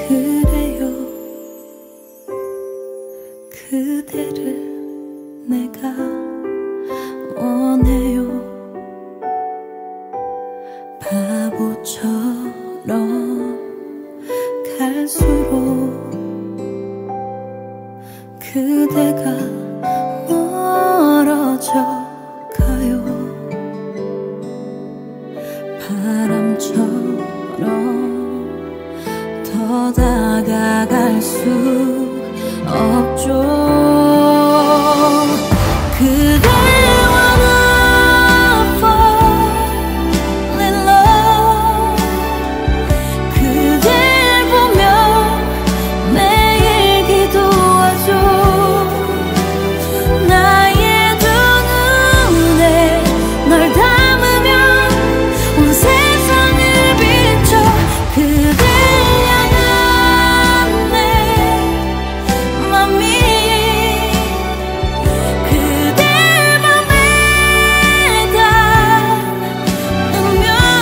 그래요 그대를 내가 원해요 바보처럼 갈수록 그대가 멀어져 가요 바람처럼 더 다가갈 수 없죠 그대와 나 fall in love 그댈 보며 매일 기도하죠 나의 두 눈에 널 담으며 온 세상을 비춰 그댈 향한 내 맘이 그댈 맘에 닿으면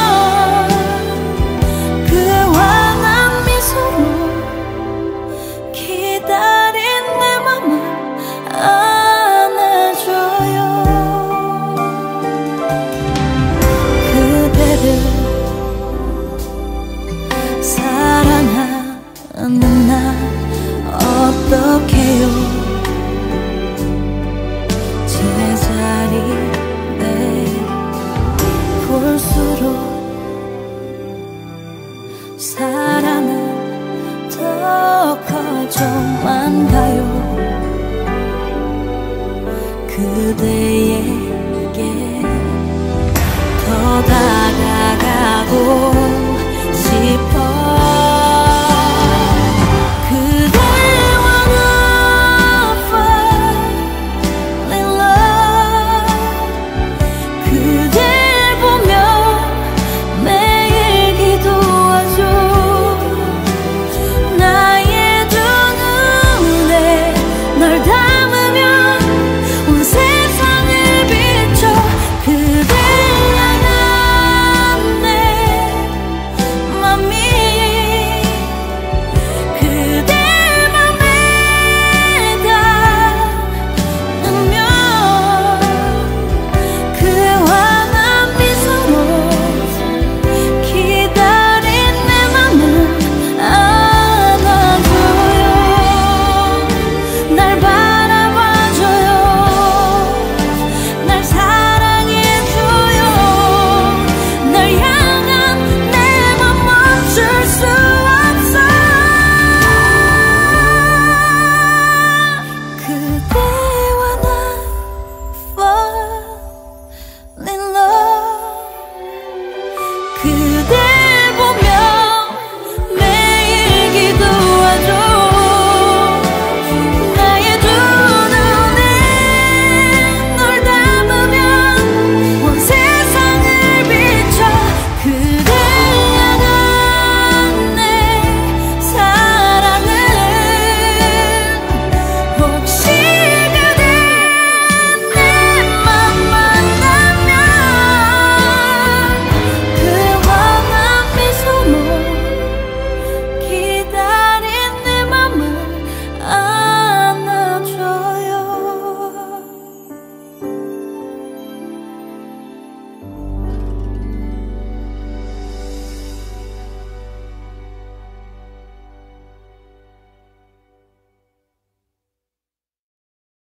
그 환한 미소로 기다린 내 맘을 안아줘요 그대를 사랑하는 나 어떡해요 제자리 내 볼수록 사랑은 더 커져만 가요 그대에게 더 다가가고